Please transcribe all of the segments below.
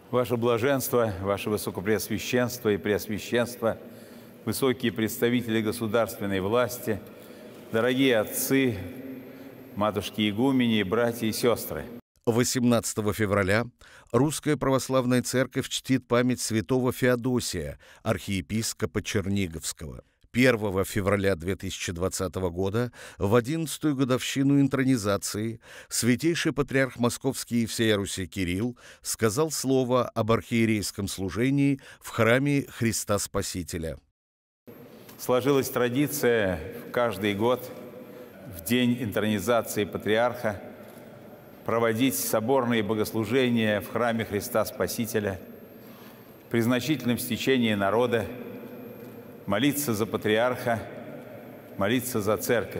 Ваше Блаженство, Ваше Высокопреосвященство и Преосвященство, высокие представители государственной власти, дорогие отцы, матушки-игумени, братья и сестры. 18 февраля Русская Православная Церковь чтит память святого Феодосия, архиепископа Черниговского. 1 февраля 2020 года, в 11-ю годовщину интронизации, святейший патриарх Московский и всея Руси Кирилл сказал слово об архиерейском служении в храме Христа Спасителя. Сложилась традиция каждый год в день интронизации патриарха проводить соборные богослужения в храме Христа Спасителя, при значительном стечении народа, молиться за патриарха, молиться за церковь.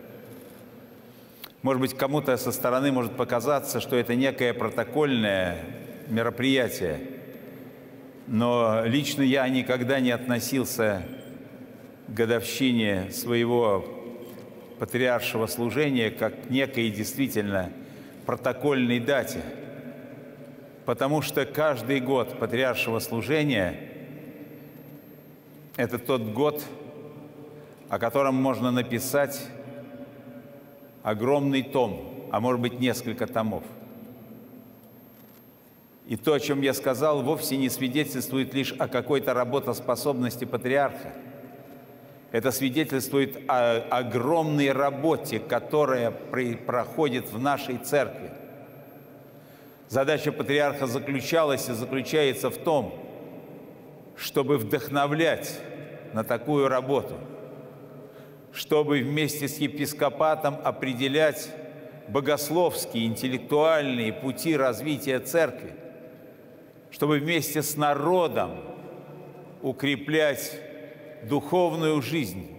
Может быть, кому-то со стороны может показаться, что это некое протокольное мероприятие, но лично я никогда не относился к годовщине своего патриаршего служения как к некой действительно протокольной дате, потому что каждый год патриаршего служения – это тот год, о котором можно написать огромный том, а может быть, несколько томов. И то, о чем я сказал, вовсе не свидетельствует лишь о какой-то работоспособности патриарха. Это свидетельствует о огромной работе, которая проходит в нашей церкви. Задача патриарха заключалась и заключается в том, чтобы вдохновлять на такую работу, чтобы вместе с епископатом определять богословские, интеллектуальные пути развития церкви, чтобы вместе с народом укреплять духовную жизнь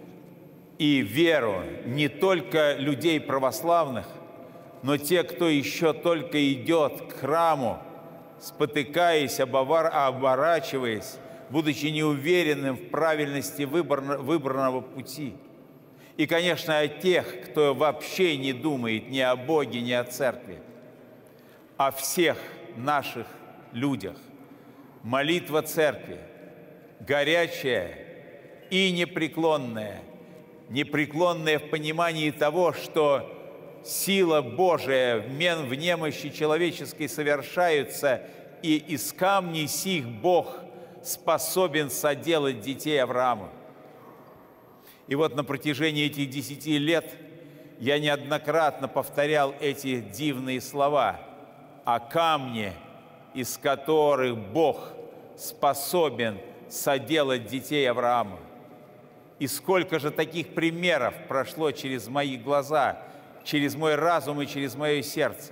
и веру не только людей православных, но те, кто еще только идет к храму, спотыкаясь, оборачиваясь, будучи неуверенным в правильности выбранного пути. И, конечно, о тех, кто вообще не думает ни о Боге, ни о церкви, о всех наших людях. Молитва церкви, горячая и непреклонная в понимании того, что сила Божия в немощи человеческой совершается, и из камней сих Бог способен соделать детей Авраама. И вот на протяжении этих 10 лет я неоднократно повторял эти дивные слова о камне, из которых Бог способен соделать детей Авраама. И сколько же таких примеров прошло через мои глаза, через мой разум и через мое сердце.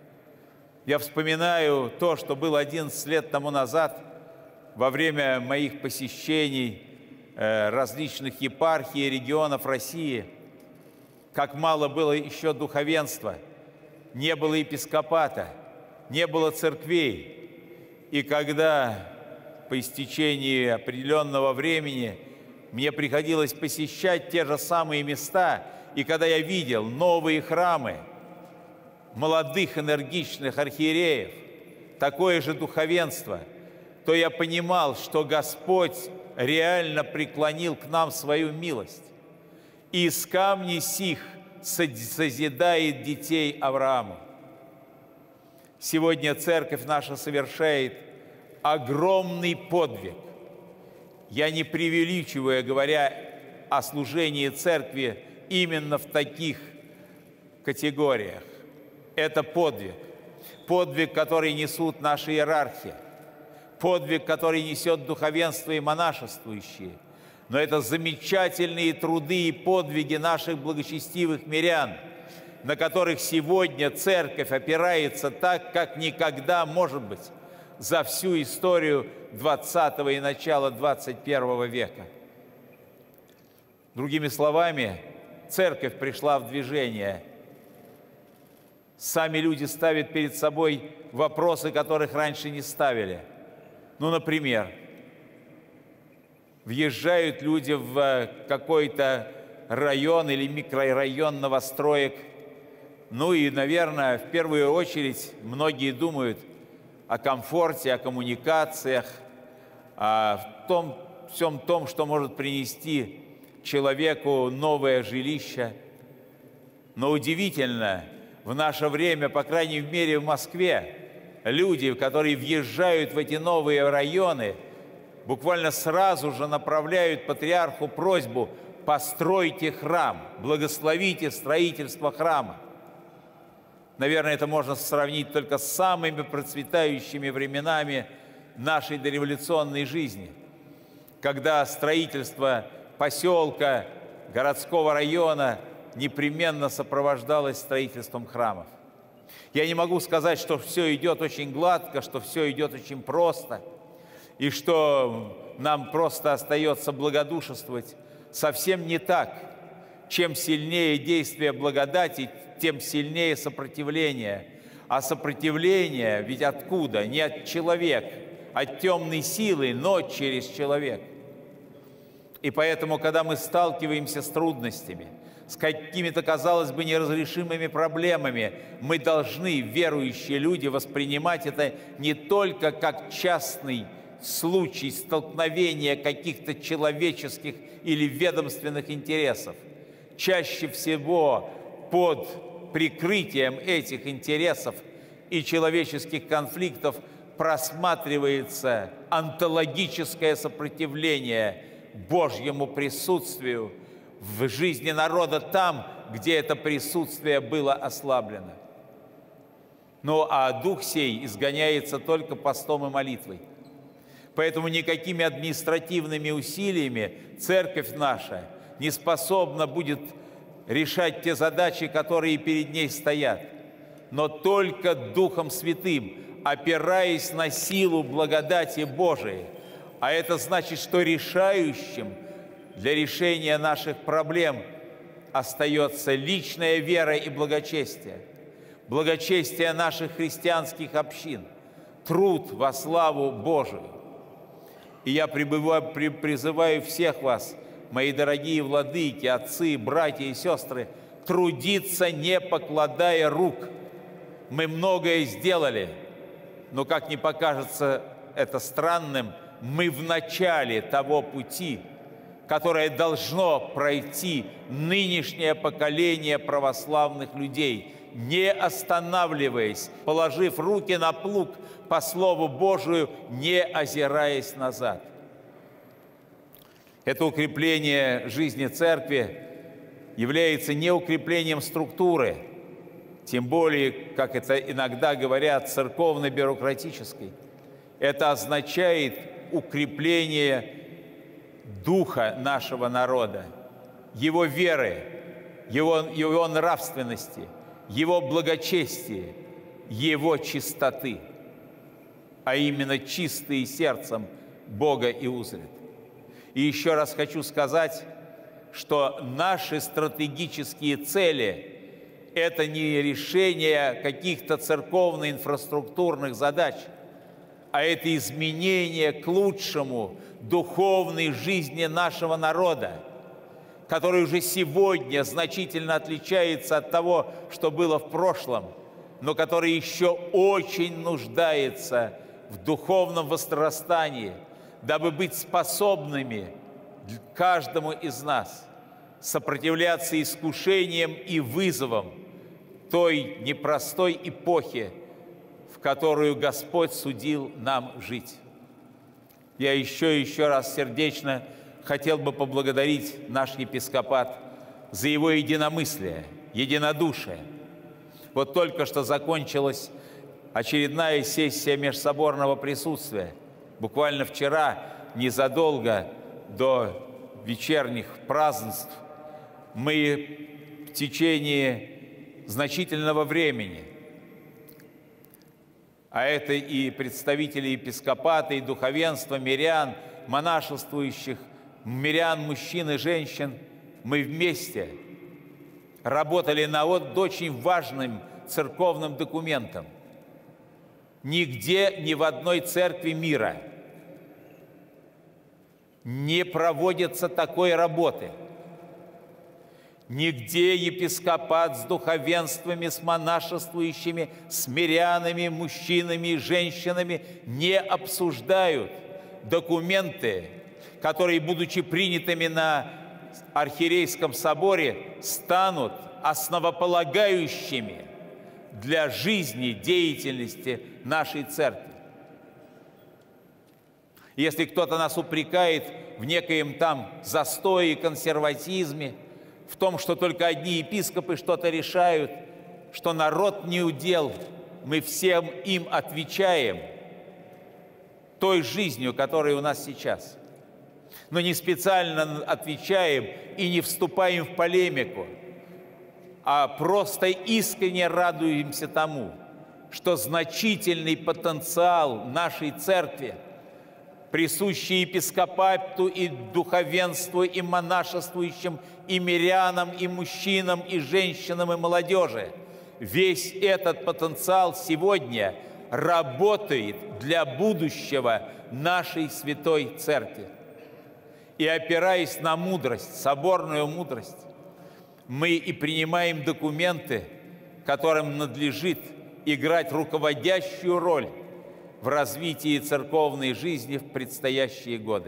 Я вспоминаю то, что было 11 лет тому назад во время моих посещений различных епархий и регионов России, как мало было еще духовенства, не было епископата, не было церквей. И когда по истечении определенного времени мне приходилось посещать те же самые места, и когда я видел новые храмы молодых энергичных архиереев, такое же духовенство, то я понимал, что Господь реально преклонил к нам свою милость. И из камней сих созидает детей Авраама. Сегодня церковь наша совершает огромный подвиг. Я не преувеличиваю, говоря о служении церкви именно в таких категориях. Это подвиг. Подвиг, который несут наши иерархи. Подвиг, который несет духовенство и монашествующие. Но это замечательные труды и подвиги наших благочестивых мирян, на которых сегодня церковь опирается так, как никогда, может быть, за всю историю XX и начала XXI века. Другими словами, церковь пришла в движение. Сами люди ставят перед собой вопросы, которых раньше не ставили. Ну, например, въезжают люди в какой-то район или микрорайон новостроек. Ну и, наверное, в первую очередь многие думают, о комфорте, о коммуникациях, о всем том, что может принести человеку новое жилище. Но удивительно, в наше время, по крайней мере в Москве, люди, которые въезжают в эти новые районы, буквально сразу же направляют патриарху просьбу: постройте храм, благословите строительство храма. Наверное, это можно сравнить только с самыми процветающими временами нашей дореволюционной жизни, когда строительство поселка, городского района непременно сопровождалось строительством храмов. Я не могу сказать, что все идет очень гладко, что все идет очень просто, и что нам просто остается благодушествовать. Совсем не так. Чем сильнее действие благодати, тем сильнее сопротивление. А сопротивление ведь откуда? Не от человека, от темной силы, но через человека. И поэтому, когда мы сталкиваемся с трудностями, с какими-то, казалось бы, неразрешимыми проблемами, мы должны, верующие люди, воспринимать это не только как частный случай столкновения каких-то человеческих или ведомственных интересов. Чаще всего под прикрытием этих интересов и человеческих конфликтов просматривается онтологическое сопротивление Божьему присутствию в жизни народа там, где это присутствие было ослаблено. Ну а дух сей изгоняется только постом и молитвой. Поэтому никакими административными усилиями церковь наша не способна будет решать те задачи, которые перед ней стоят, но только Духом Святым, опираясь на силу благодати Божией. А это значит, что решающим для решения наших проблем остается личная вера и благочестие, благочестие наших христианских общин, труд во славу Божию. И я призываю всех вас, мои дорогие владыки, отцы, братья и сестры, трудиться, не покладая рук. Мы многое сделали, но, как ни покажется это странным, мы в начале того пути, которое должно пройти нынешнее поколение православных людей, не останавливаясь, положив руки на плуг по Слову Божию, не озираясь назад. Это укрепление жизни Церкви является не укреплением структуры, тем более, как это иногда говорят, церковно-бюрократической. Это означает укрепление духа нашего народа, его веры, его нравственности, его благочестия, его чистоты, а именно чистые сердцем Бога и узрят. И еще раз хочу сказать, что наши стратегические цели – это не решение каких-то церковно-инфраструктурных задач, а это изменение к лучшему духовной жизни нашего народа, который уже сегодня значительно отличается от того, что было в прошлом, но который еще очень нуждается в духовном возрастании, дабы быть способными каждому из нас сопротивляться искушениям и вызовам той непростой эпохи, в которую Господь судил нам жить. Я еще раз сердечно хотел бы поблагодарить наш епископат за его единомыслие, единодушие. Вот только что закончилась очередная сессия межсоборного присутствия. Буквально вчера, незадолго до вечерних празднеств, мы в течение значительного времени, а это и представители епископата, и духовенства, мирян, монашествующих, мирян, мужчин и женщин, мы вместе работали над очень важным церковным документом. Нигде, ни в одной церкви мира не проводится такой работы. Нигде епископат с духовенствами, с монашествующими, с мирянами, мужчинами и женщинами не обсуждают документы, которые, будучи принятыми на Архиерейском соборе, станут основополагающими для жизни, деятельности нашей церкви. Если кто-то нас упрекает в некоем там застое и консерватизме, в том, что только одни епископы что-то решают, что народ не удел, мы всем им отвечаем той жизнью, которая у нас сейчас. Но не специально отвечаем и не вступаем в полемику, а просто искренне радуемся тому, что значительный потенциал нашей церкви, присущий епископату и духовенству, и монашествующим, и мирянам, и мужчинам, и женщинам, и молодежи, весь этот потенциал сегодня работает для будущего нашей святой церкви. И опираясь на мудрость, соборную мудрость, мы и принимаем документы, которым надлежит играть руководящую роль в развитии церковной жизни в предстоящие годы.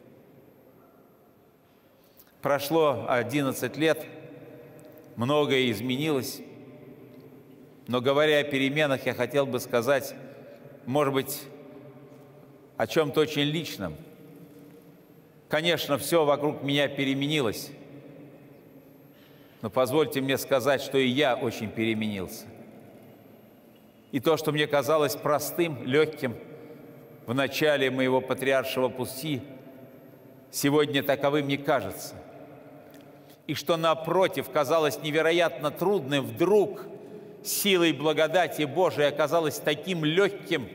Прошло 11 лет, многое изменилось, но, говоря о переменах, я хотел бы сказать, может быть, о чем-то очень личном. Конечно, все вокруг меня переменилось, но позвольте мне сказать, что и я очень переменился. И то, что мне казалось простым, легким в начале моего патриаршего пути, сегодня таковым не кажется. И что, напротив, казалось невероятно трудным, вдруг силой благодати Божией оказалось таким легким,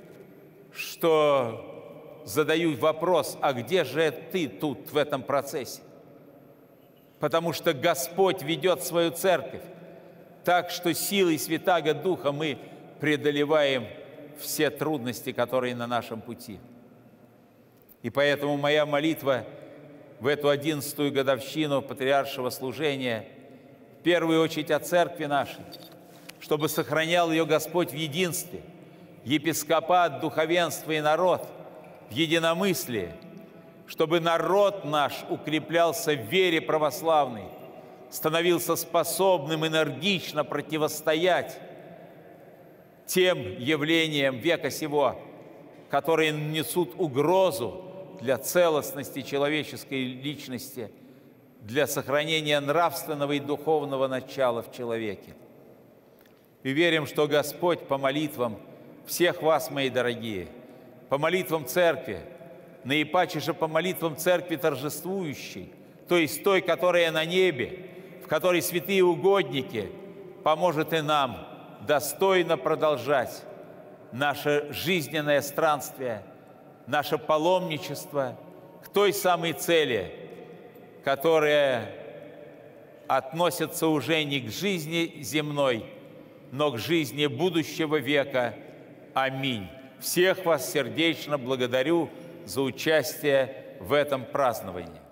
что задаю вопрос: а где же ты тут, в этом процессе? Потому что Господь ведет свою церковь так, что силой Святаго Духа мы преодолеваем все трудности, которые на нашем пути. И поэтому моя молитва в эту 11-ю годовщину патриаршего служения в первую очередь о церкви нашей, чтобы сохранял ее Господь в единстве, епископат, духовенство и народ в единомыслии, чтобы народ наш укреплялся в вере православной, становился способным энергично противостоять тем явлениям века сего, которые несут угрозу для целостности человеческой личности, для сохранения нравственного и духовного начала в человеке. И верим, что Господь по молитвам всех вас, мои дорогие, по молитвам Церкви, наипаче же по молитвам Церкви торжествующей, то есть той, которая на небе, в которой святые угодники, поможет и нам достойно продолжать наше жизненное странствие, наше паломничество к той самой цели, которая относится уже не к жизни земной, но к жизни будущего века. Аминь. Всех вас сердечно благодарю за участие в этом праздновании.